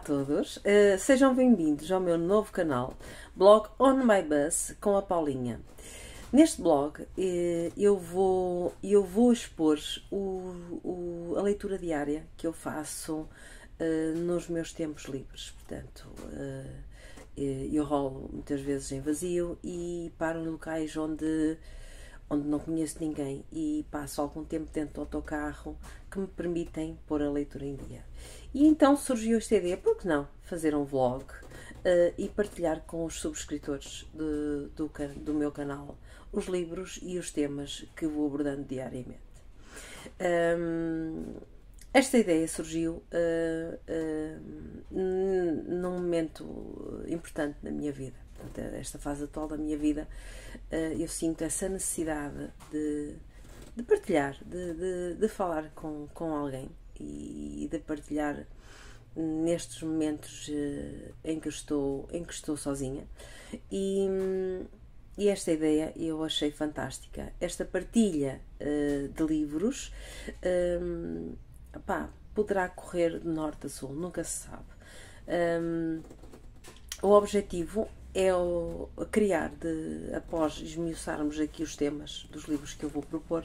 todos, sejam bem-vindos ao meu novo canal, blog On My Bus com a Paulinha. Neste blog eu vou expor a leitura diária que eu faço nos meus tempos livres. Portanto, eu rolo muitas vezes em vazio e paro em locais onde não conheço ninguém e passo algum tempo dentro do autocarro que me permitem pôr a leitura em dia. E então surgiu esta ideia, por que não fazer um vlog e partilhar com os subscritores do meu canal os livros e os temas que vou abordando diariamente. Esta ideia surgiu num momento importante na minha vida. Portanto, esta fase atual da minha vida, eu sinto essa necessidade de partilhar, de falar com alguém e de partilhar nestes momentos em que estou sozinha. E esta ideia eu achei fantástica. Esta partilha de livros poderá correr de norte a sul, nunca se sabe. O objetivo é criar, após esmiuçarmos aqui os temas dos livros que eu vou propor,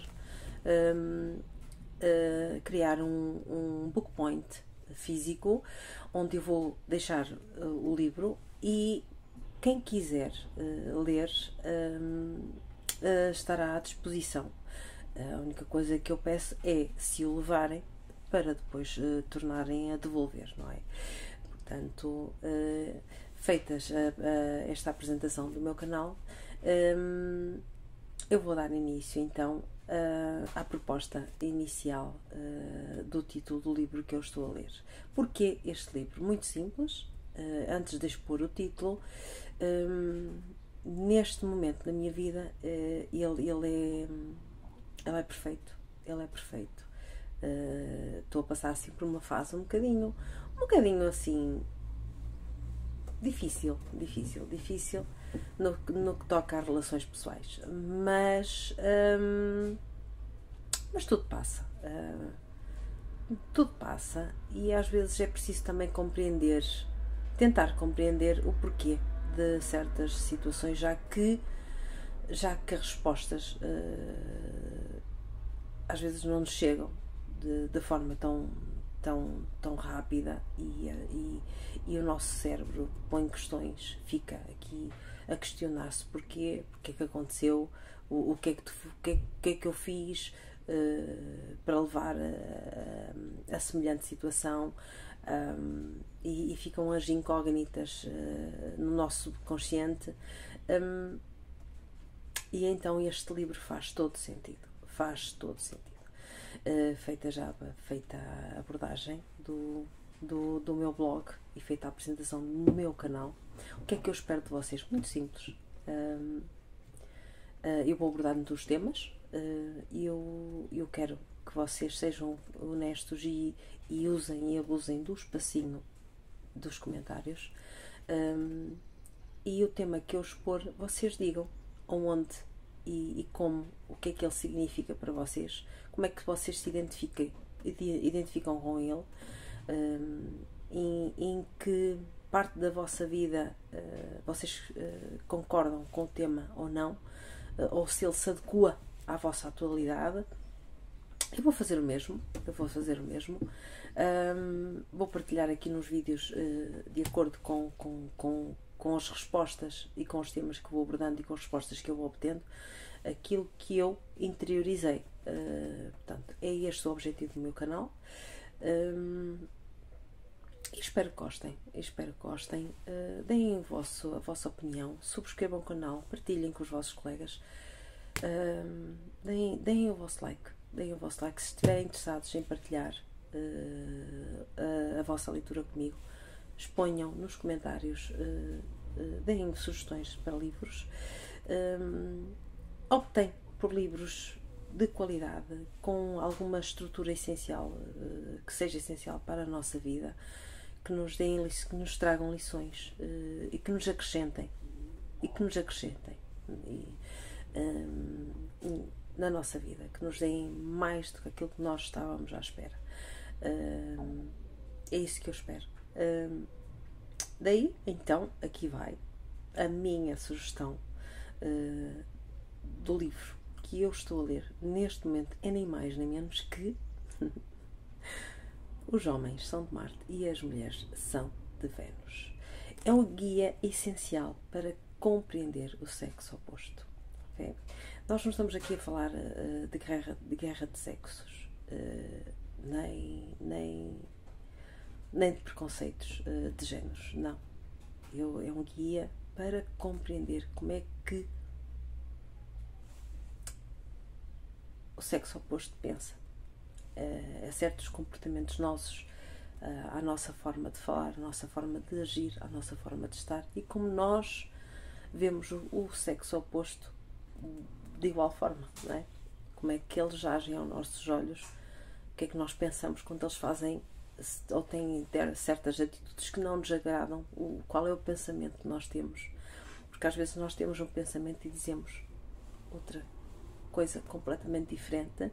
criar um book point físico onde eu vou deixar o livro e quem quiser ler estará à disposição. A única coisa que eu peço é se o levarem para depois tornarem a devolver, não é? Portanto, feitas esta apresentação do meu canal, eu vou dar início então à proposta inicial do título do livro que eu estou a ler. Porquê este livro? Muito simples. Antes de expor o título, neste momento da minha vida, ele é perfeito. Ele é perfeito. Estou a passar assim por uma fase um bocadinho assim difícil no que toca a relações pessoais, mas tudo passa, e às vezes é preciso também tentar compreender o porquê de certas situações, já que as respostas às vezes não nos chegam de forma tão rápida e o nosso cérebro põe questões, fica aqui a questionar-se porque é que aconteceu, o que é que eu fiz para levar a semelhante situação, e ficam as incógnitas no nosso subconsciente, e então este livro faz todo sentido. Feita a abordagem do meu blog e feita a apresentação do meu canal, o que é que eu espero de vocês? Muito simples. Eu vou abordar muitos temas e eu quero que vocês sejam honestos e usem e abusem do espacinho dos comentários, e o tema que eu expor, vocês digam onde e como, o que é que ele significa para vocês, como é que vocês se identificam com ele, em que parte da vossa vida vocês concordam com o tema ou não, ou se ele se adequa à vossa atualidade. Eu vou fazer o mesmo, vou partilhar aqui nos vídeos de acordo com as respostas e com os temas que vou abordando e com as respostas que eu vou obtendo, aquilo que eu interiorizei. Portanto, é este o objetivo do meu canal. Espero que gostem. Deem a vossa opinião, subscrevam o canal, partilhem com os vossos colegas, deem o vosso like. Se estiverem interessados em partilhar a vossa leitura comigo, exponham nos comentários, deem sugestões para livros, optem por livros de qualidade, com alguma estrutura essencial, que seja essencial para a nossa vida, que nos tragam lições e que nos acrescentem na nossa vida, que nos deem mais do que aquilo que nós estávamos à espera. É isso que eu espero. Daí, então, aqui vai a minha sugestão do livro que eu estou a ler neste momento, é nem mais nem menos que Os Homens São de Marte e as Mulheres São de Vênus. É um guia essencial para compreender o sexo oposto. Okay? Nós não estamos aqui a falar de guerra de sexos, nem de preconceitos de géneros, não. É um guia para compreender como é que o sexo oposto pensa, a certos comportamentos nossos, à nossa forma de falar, à nossa forma de agir, à nossa forma de estar, e como nós vemos o sexo oposto de igual forma, não é? Como é que eles agem aos nossos olhos, o que é que nós pensamos quando eles fazem ou têm certas atitudes que não nos agradam, qual é o pensamento que nós temos, porque às vezes nós temos um pensamento e dizemos outra coisa completamente diferente,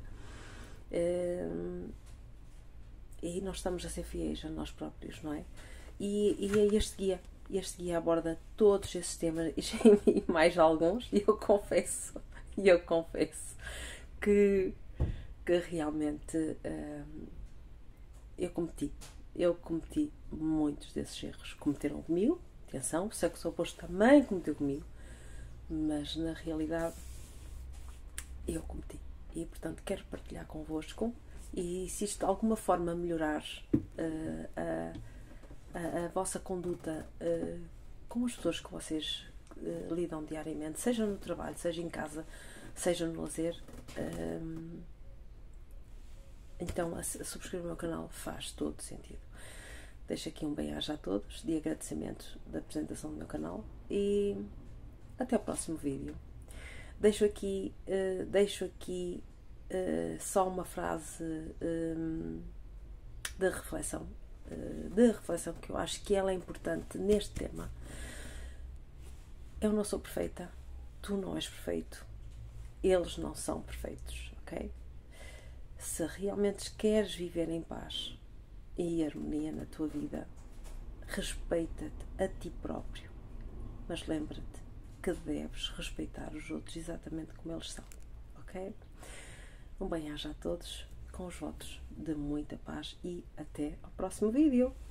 e aí nós estamos a ser fiéis a nós próprios, não é? E é este guia aborda todos esses temas e mais alguns, e eu confesso que realmente eu cometi muitos desses erros. Cometeram comigo, atenção, o sexo oposto também cometeu comigo, mas na realidade eu cometi. E portanto quero partilhar convosco, e se isto de alguma forma melhorar a vossa conduta com as pessoas que vocês lidam diariamente, seja no trabalho, seja em casa, seja no lazer, então subscrever o meu canal faz todo sentido. Deixo aqui um bem-aja a todos, de agradecimento da apresentação do meu canal, e até o próximo vídeo. Deixo aqui só uma frase de reflexão que eu acho que ela é importante neste tema. Eu não sou perfeita, tu não és perfeito, eles não são perfeitos, ok? Se realmente queres viver em paz e harmonia na tua vida, respeita-te a ti próprio, mas lembra-te que deves respeitar os outros exatamente como eles são, ok? Um bem-aja a todos, com os votos de muita paz, e até ao próximo vídeo.